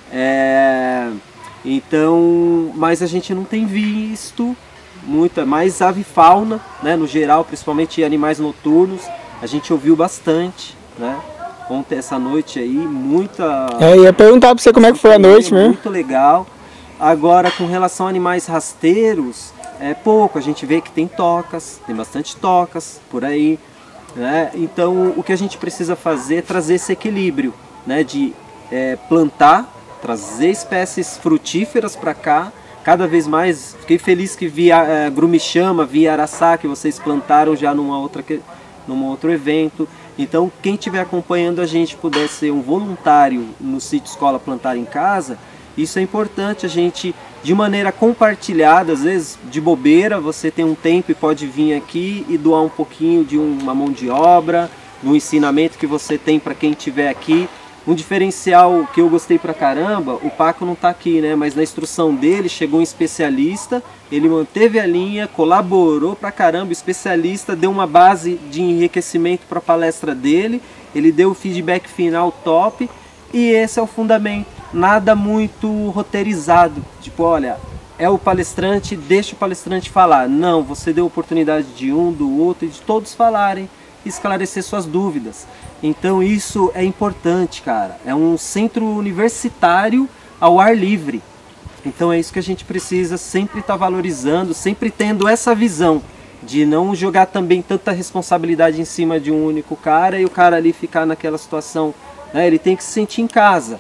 Speaker 3: Então, mas a gente não tem visto muita, mais avifauna, né, no geral, principalmente animais noturnos, a gente ouviu bastante, né? Ontem, essa noite aí, muita...
Speaker 1: ia perguntar para você como é que foi a noite mesmo.
Speaker 3: Muito legal. Agora, com relação a animais rasteiros, é pouco. A gente vê que tem tocas, tem bastante tocas por aí, né? Então, o que a gente precisa fazer é trazer esse equilíbrio, né? De plantar, trazer espécies frutíferas para cá. Cada vez mais, fiquei feliz que vi grumichama, vi araçá, que vocês plantaram já num outro evento. Então, quem estiver acompanhando a gente puder ser um voluntário no sítio Escola Plantar em Casa, isso é importante, a gente, de maneira compartilhada, às vezes de bobeira, você tem um tempo e pode vir aqui e doar um pouquinho de uma mão de obra, do ensinamento que você tem para quem estiver aqui. Um diferencial que eu gostei pra caramba, o Paco não tá aqui, né? Mas na instrução dele chegou um especialista, ele manteve a linha, colaborou pra caramba, o especialista deu uma base de enriquecimento para a palestra dele, ele deu o feedback final top e esse é o fundamento, nada muito roteirizado, tipo, olha, é o palestrante, deixa o palestrante falar. Não, você deu oportunidade de um, do outro e de todos falarem, esclarecer suas dúvidas. Então isso é importante, cara. É um centro universitário ao ar livre. Então é isso que a gente precisa sempre estar valorizando, sempre tendo essa visão de não jogar também tanta responsabilidade em cima de um único cara e o cara ali ficar naquela situação, né? Ele tem que se sentir em casa.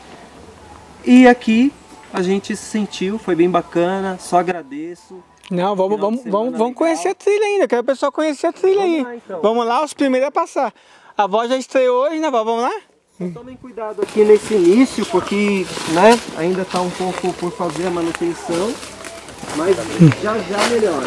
Speaker 3: E aqui a gente se sentiu, foi bem bacana, só agradeço.
Speaker 1: Não, vamos conhecer a trilha ainda, quero o pessoal conhecer a trilha aí. Lá, então. Vamos lá, os primeiros a passar. A avó já estreou hoje, né, vó? Vamos lá?
Speaker 3: Tomem cuidado aqui nesse início, porque, né, ainda está um pouco por fazer a manutenção, mas já melhora.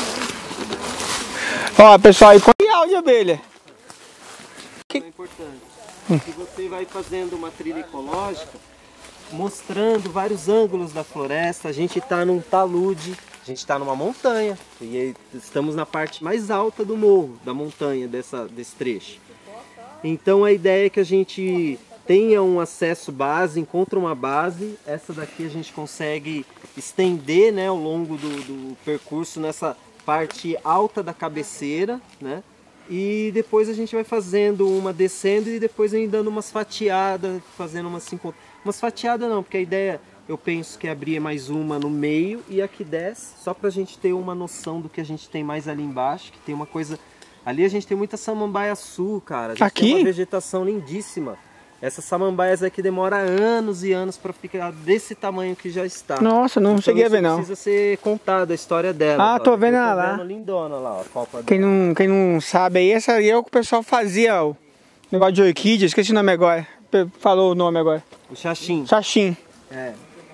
Speaker 1: Ó, pessoal, e qual de abelha?
Speaker 3: É importante. Que você vai fazendo uma trilha ecológica, mostrando vários ângulos da floresta. A gente está num talude, a gente está numa montanha, e estamos na parte mais alta do morro, da montanha, desse trecho. Então a ideia é que a gente tenha um acesso base, encontre uma base. Essa daqui a gente consegue estender, né, ao longo do percurso nessa parte alta da cabeceira, né? E depois a gente vai fazendo uma descendo e depois ainda dando umas fatiadas, fazendo umas fatiadas não, porque a ideia eu penso que é abrir mais uma no meio e aqui desce, só pra gente ter uma noção do que a gente tem mais ali embaixo, que tem uma coisa... Ali a gente tem muita samambaia-sul, cara. A gente tem uma vegetação lindíssima. Essas samambaias aqui demoram anos e anos para ficar desse tamanho que já está.
Speaker 1: Nossa, não cheguei a ver não.
Speaker 3: Precisa ser contada a história dela.
Speaker 1: Ah, tô vendo ela lá.
Speaker 3: Lindona lá, ó,
Speaker 1: quem não sabe aí, essa aí é o que o pessoal fazia, o negócio de orquídea, esqueci o nome agora. Falou o nome agora.
Speaker 3: O xaxim.
Speaker 1: Xaxim.
Speaker 3: É.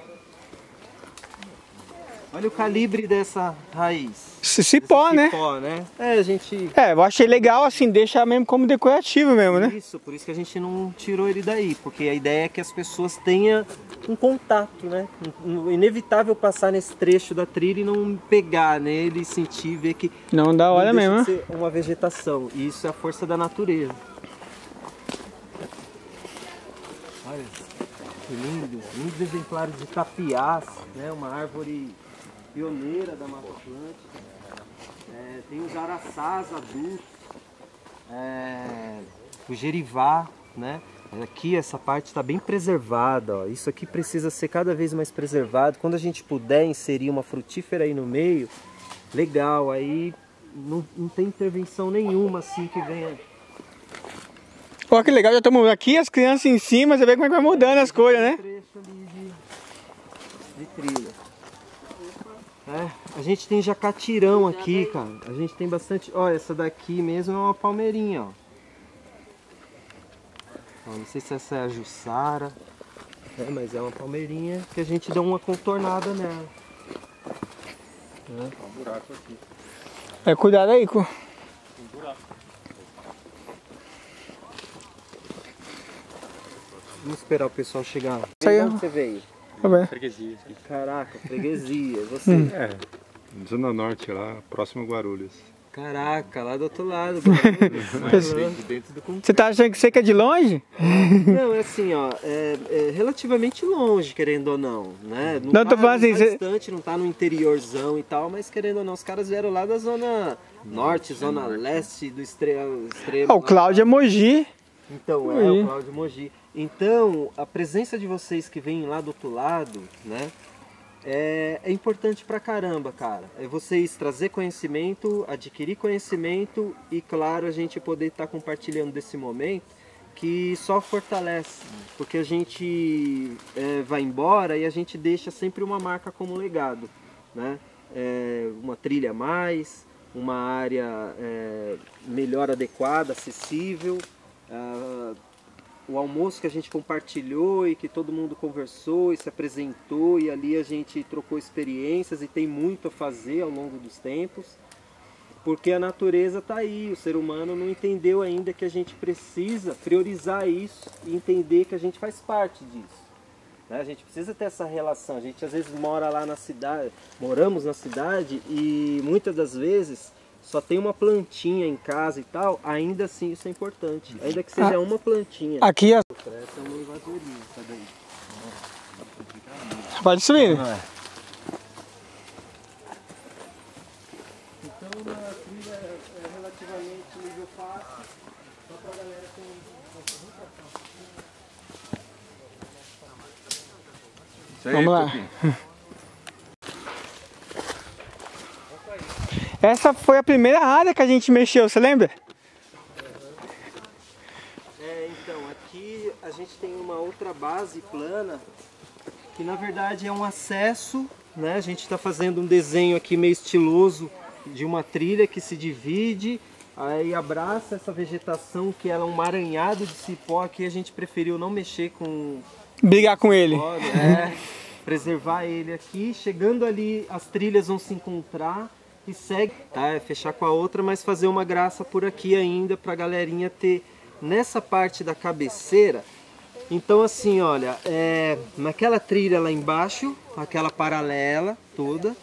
Speaker 3: Olha o calibre dessa raiz.
Speaker 1: Cipó, né?
Speaker 3: Cipó, né? É, a gente...
Speaker 1: eu achei legal, assim, deixar mesmo como decorativo mesmo, né?
Speaker 3: Isso, por isso que a gente não tirou ele daí, porque a ideia é que as pessoas tenham um contato, né? Inevitável passar nesse trecho da trilha e não pegar nele e sentir, ver que...
Speaker 1: Não dá hora mesmo, né?
Speaker 3: Ser uma vegetação, e isso é a força da natureza. Olha, que lindo, lindos exemplares de tapiás, né? Uma árvore pioneira da Mata Atlântica. Tem os araçás adultos. o gerivá, né? Aqui essa parte está bem preservada, ó. Isso aqui precisa ser cada vez mais preservado. Quando a gente puder inserir uma frutífera aí no meio, legal, aí não tem intervenção nenhuma assim que venha.
Speaker 1: Pô, que legal, já estamos aqui, as crianças em cima, você vê como é que vai mudando as coisas, né?
Speaker 3: De trilha. A gente tem jacatirão aqui, cara. A gente tem bastante. Olha, essa daqui mesmo é uma palmeirinha, ó. Não sei se essa é a Jussara, mas é uma palmeirinha que a gente dá uma contornada nela.
Speaker 9: Um buraco aqui.
Speaker 1: Cuidado aí, com.
Speaker 9: Um buraco.
Speaker 3: Vamos esperar o pessoal chegar.
Speaker 1: Isso aí,
Speaker 3: onde você veio?
Speaker 1: Tá bem.
Speaker 9: Freguesia.
Speaker 3: Caraca, freguesia. Você?
Speaker 6: Zona Norte lá, próximo a Guarulhos.
Speaker 3: Caraca, lá do outro lado.
Speaker 1: Você tá achando que você é de longe?
Speaker 3: Não, é assim, ó, é relativamente longe, querendo ou não, né?
Speaker 1: Não, tô falando assim,
Speaker 3: distante, não tá no interiorzão e tal, mas querendo ou não, os caras vieram lá da zona norte, zona leste do extremo.
Speaker 1: O Cláudio é Mogi.
Speaker 3: Então, o Cláudio Mogi. Então, a presença de vocês que vêm lá do outro lado, né? É importante pra caramba, cara. É vocês trazer conhecimento, adquirir conhecimento e, claro, a gente poder estar compartilhando desse momento que só fortalece. Porque a gente vai embora e a gente deixa sempre uma marca como legado, né? Uma trilha a mais, uma área melhor adequada, acessível. O almoço que a gente compartilhou e que todo mundo conversou e se apresentou e ali a gente trocou experiências e tem muito a fazer ao longo dos tempos, porque a natureza está aí, o ser humano não entendeu ainda que a gente precisa priorizar isso e entender que a gente faz parte disso, né? A gente precisa ter essa relação, a gente às vezes mora lá na cidade, moramos na cidade e muitas das vezes só tem uma plantinha em casa e tal, ainda assim isso é importante. Ainda que seja uma plantinha.
Speaker 1: Aqui
Speaker 3: essa é uma invasoria, essa daí.
Speaker 1: Pode subir.
Speaker 3: Então uma trilha relativamente nível fácil, só pra galera que tem...
Speaker 1: Vamos lá. Essa foi a primeira área que a gente mexeu, você lembra?
Speaker 3: Então, aqui a gente tem uma outra base plana, que na verdade é um acesso, né? A gente está fazendo um desenho aqui meio estiloso de uma trilha que se divide, aí abraça essa vegetação que ela é um emaranhado de cipó. Aqui a gente preferiu não mexer com...
Speaker 1: Brigar com ele.
Speaker 3: Preservar ele aqui. Chegando ali, as trilhas vão se encontrar. E segue, tá? Fechar com a outra, mas fazer uma graça por aqui ainda pra galerinha ter nessa parte da cabeceira. Então assim, olha, naquela trilha lá embaixo, aquela paralela toda,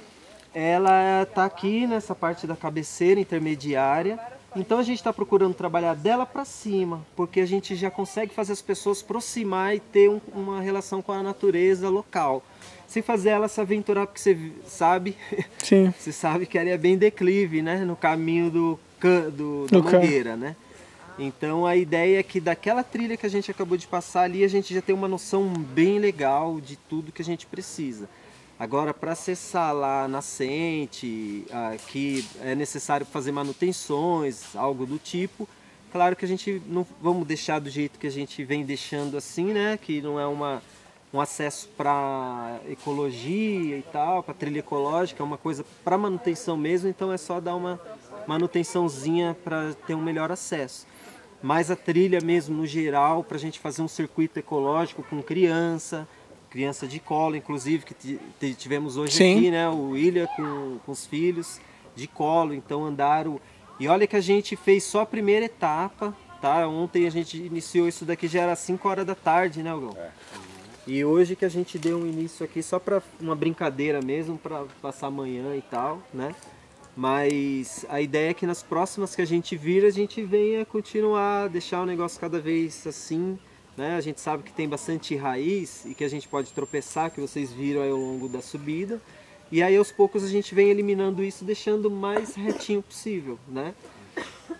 Speaker 3: ela tá aqui nessa parte da cabeceira intermediária. Então a gente está procurando trabalhar dela para cima, porque a gente já consegue fazer as pessoas aproximar e ter uma relação com a natureza local. Sem fazer ela se aventurar, porque você sabe, você sabe que ela é bem declive, né? No caminho da mangueira, né? Então a ideia é que daquela trilha que a gente acabou de passar ali, a gente já tem uma noção bem legal de tudo que a gente precisa. Agora, para acessar lá a nascente, que é necessário fazer manutenções, algo do tipo, claro que a gente não vamos deixar do jeito que a gente vem deixando assim, né? Que não é um acesso para ecologia e tal, para trilha ecológica, é uma coisa para manutenção mesmo, então é só dar uma manutençãozinha para ter um melhor acesso. Mas a trilha mesmo, no geral, para a gente fazer um circuito ecológico com criança de colo, inclusive, que tivemos hoje aqui, né? O William com os filhos de colo, então andaram... E olha que a gente fez só a primeira etapa, tá? Ontem a gente iniciou isso daqui, já era 5 horas da tarde, né, Hugo? E hoje que a gente deu um início aqui só para uma brincadeira mesmo, para passar amanhã e tal, né? Mas a ideia é que nas próximas que a gente vir, a gente venha continuar, deixar o negócio cada vez assim, né? A gente sabe que tem bastante raiz e que a gente pode tropeçar, que vocês viram aí ao longo da subida. E aí aos poucos a gente vem eliminando isso, deixando o mais retinho possível, né?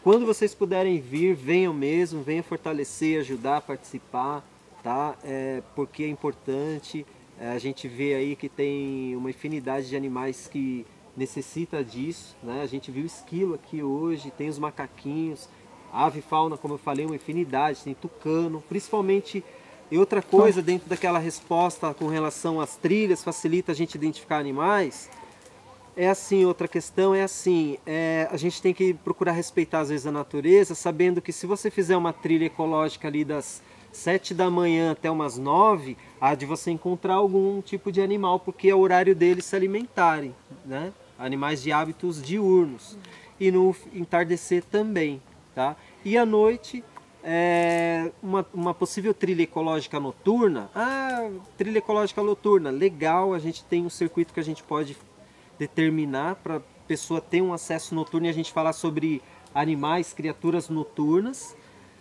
Speaker 3: quando vocês puderem vir, venham mesmo, venham fortalecer, ajudar, participar, tá? Porque é importante. A gente vê aí que tem uma infinidade de animais que necessita disso, né? A gente viu esquilo aqui hoje, tem os macaquinhos, ave e fauna, como eu falei, uma infinidade, tem tucano, principalmente. E outra coisa, dentro daquela resposta com relação às trilhas, facilita a gente identificar animais, é assim, outra questão é assim, a gente tem que procurar respeitar às vezes a natureza, sabendo que se você fizer uma trilha ecológica ali das 7 da manhã até umas 9, há de você encontrar algum tipo de animal, porque é o horário deles se alimentarem, né? Animais de hábitos diurnos. E no entardecer também, tá? E à noite, uma possível trilha ecológica noturna. Trilha ecológica noturna, legal, a gente tem um circuito que a gente pode determinar para a pessoa ter um acesso noturno e a gente falar sobre animais, criaturas noturnas.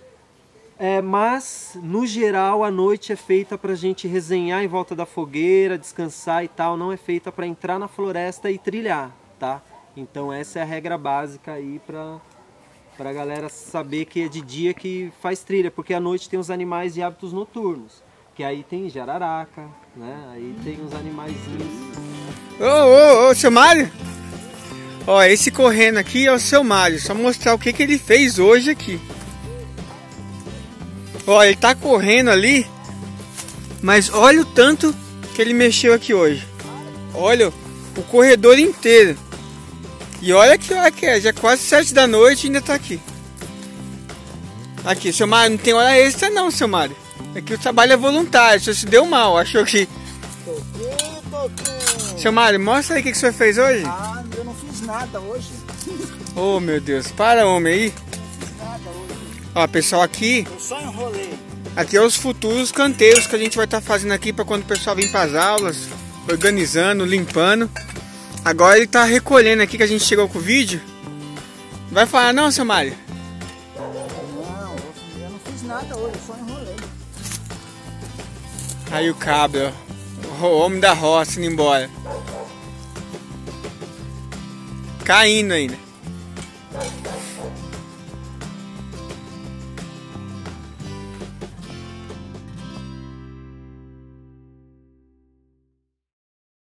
Speaker 3: Mas, no geral, a noite é feita para a gente resenhar em volta da fogueira, descansar e tal, não é feita para entrar na floresta e trilhar, tá? Então essa é a regra básica aí para a galera saber que é de dia que faz trilha, porque à noite tem os animais de hábitos noturnos, que aí tem jararaca, né? Aí tem os animaizinhos.
Speaker 1: Ô, seu Mário! Ó, esse correndo aqui é o seu Mário, só mostrar o que ele fez hoje aqui. Ó, ele tá correndo ali, mas olha o tanto que ele mexeu aqui hoje. Olha o corredor inteiro. E olha que hora que é, já é quase 7 da noite e ainda tá aqui. Aqui, seu Mário, não tem hora extra não, seu Mário. Aqui o trabalho é voluntário, o senhor se deu mal, achou que... Seu Mário, mostra aí o que o senhor fez hoje.
Speaker 11: Eu não fiz nada hoje.
Speaker 1: Oh, meu Deus, para, homem, aí. Ó, pessoal, aqui...
Speaker 11: Eu só enrolei.
Speaker 1: Aqui é os futuros canteiros que a gente vai estar fazendo aqui para quando o pessoal vir para as aulas, organizando, limpando. Agora ele tá recolhendo aqui que a gente chegou com o vídeo. Vai falar não, seu Mário?
Speaker 11: Não, eu não fiz nada hoje, eu só enrolei.
Speaker 1: Aí o cabra, ó. O homem da roça indo embora. Caindo ainda.